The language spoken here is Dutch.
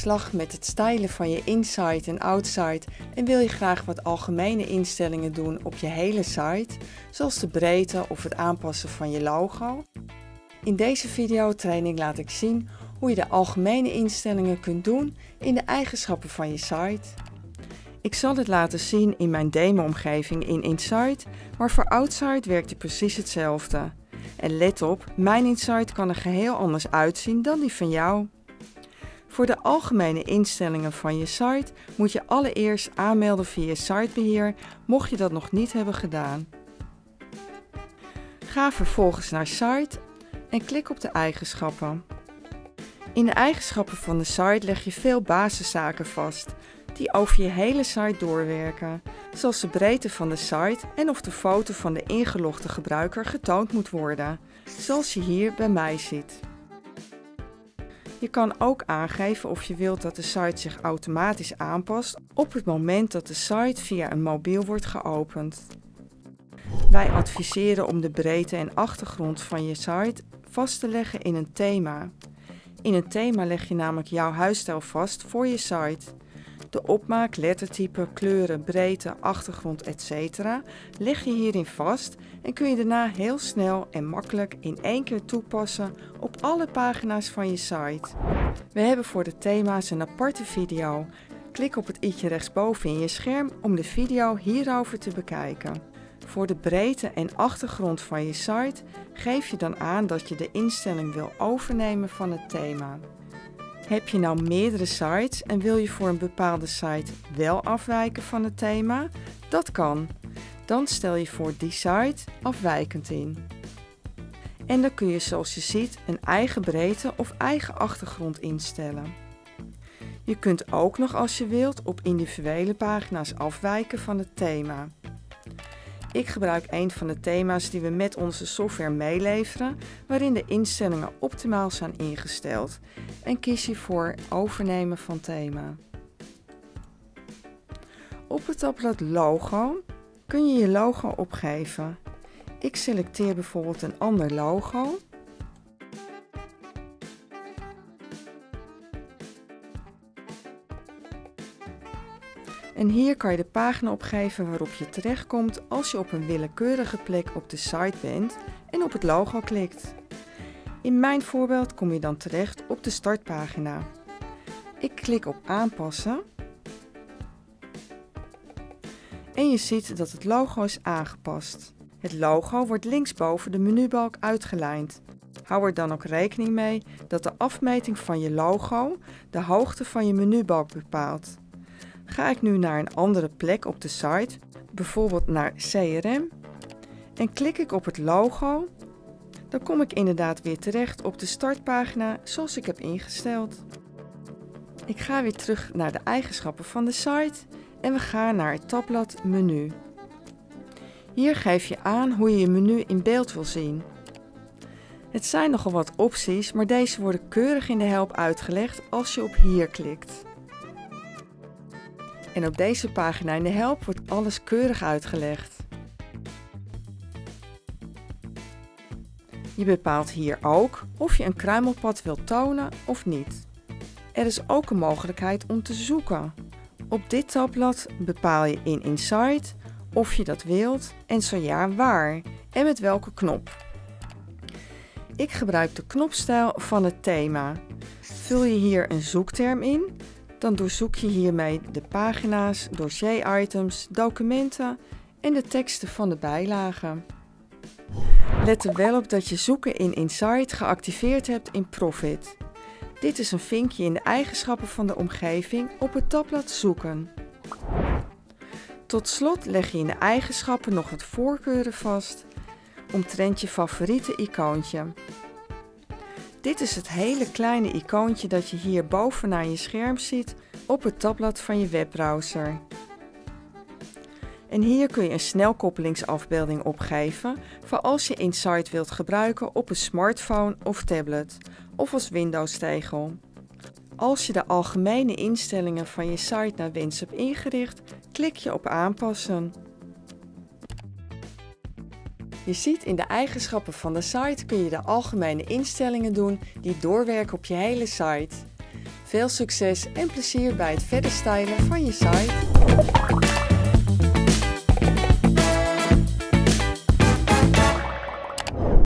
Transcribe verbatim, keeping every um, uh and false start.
slag met het stylen van je inside en outside en wil je graag wat algemene instellingen doen op je hele site, zoals de breedte of het aanpassen van je logo? In deze videotraining laat ik zien hoe je de algemene instellingen kunt doen in de eigenschappen van je site. Ik zal het laten zien in mijn demo-omgeving in Inside, maar voor Outside werkt het precies hetzelfde. En let op, mijn Inside kan er geheel anders uitzien dan die van jou. Voor de algemene instellingen van je site moet je allereerst aanmelden via je sitebeheer, mocht je dat nog niet hebben gedaan. Ga vervolgens naar Site en klik op de eigenschappen. In de eigenschappen van de site leg je veel basiszaken vast, die over je hele site doorwerken, zoals de breedte van de site en of de foto van de ingelogde gebruiker getoond moet worden, zoals je hier bij mij ziet. Je kan ook aangeven of je wilt dat de site zich automatisch aanpast op het moment dat de site via een mobiel wordt geopend. Wij adviseren om de breedte en achtergrond van je site vast te leggen in een thema. In een thema leg je namelijk jouw huisstijl vast voor je site. De opmaak, lettertype, kleuren, breedte, achtergrond et cetera leg je hierin vast en kun je daarna heel snel en makkelijk in één keer toepassen op alle pagina's van je site. We hebben voor de thema's een aparte video. Klik op het i'tje rechtsboven in je scherm om de video hierover te bekijken. Voor de breedte en achtergrond van je site geef je dan aan dat je de instelling wil overnemen van het thema. Heb je nou meerdere sites en wil je voor een bepaalde site wel afwijken van het thema? Dat kan. Dan stel je voor die site afwijkend in. En dan kun je, zoals je ziet, een eigen breedte of eigen achtergrond instellen. Je kunt ook nog, als je wilt, op individuele pagina's afwijken van het thema. Ik gebruik een van de thema's die we met onze software meeleveren, waarin de instellingen optimaal zijn ingesteld, en kies je voor overnemen van thema. Op het tabblad logo kun je je logo opgeven. Ik selecteer bijvoorbeeld een ander logo. En hier kan je de pagina opgeven waarop je terechtkomt als je op een willekeurige plek op de site bent en op het logo klikt. In mijn voorbeeld kom je dan terecht op de startpagina. Ik klik op aanpassen. En je ziet dat het logo is aangepast. Het logo wordt linksboven de menubalk uitgelijnd. Hou er dan ook rekening mee dat de afmeting van je logo de hoogte van je menubalk bepaalt. Ga ik nu naar een andere plek op de site, bijvoorbeeld naar C R M, en klik ik op het logo, dan kom ik inderdaad weer terecht op de startpagina zoals ik heb ingesteld. Ik ga weer terug naar de eigenschappen van de site en we gaan naar het tabblad menu. Hier geef je aan hoe je je menu in beeld wil zien. Het zijn nogal wat opties, maar deze worden keurig in de help uitgelegd als je op hier klikt. En op deze pagina in de help wordt alles keurig uitgelegd. Je bepaalt hier ook of je een kruimelpad wilt tonen of niet. Er is ook een mogelijkheid om te zoeken. Op dit tabblad bepaal je in Inside of je dat wilt en zo ja, waar en met welke knop. Ik gebruik de knopstijl van het thema. Vul je hier een zoekterm in, dan doorzoek je hiermee de pagina's, dossier-items, documenten en de teksten van de bijlagen. Let er wel op dat je zoeken in Inside geactiveerd hebt in Profit. Dit is een vinkje in de eigenschappen van de omgeving op het tabblad zoeken. Tot slot leg je in de eigenschappen nog wat voorkeuren vast omtrent je favoriete icoontje. Dit is het hele kleine icoontje dat je hier bovenaan je scherm ziet op het tabblad van je webbrowser. En hier kun je een snelkoppelingsafbeelding opgeven voor als je Inside wilt gebruiken op een smartphone of tablet of als Windows-tegel. Als je de algemene instellingen van je site naar wens hebt ingericht, klik je op aanpassen. Je ziet in de eigenschappen van de site kun je de algemene instellingen doen die doorwerken op je hele site. Veel succes en plezier bij het verder stylen van je site!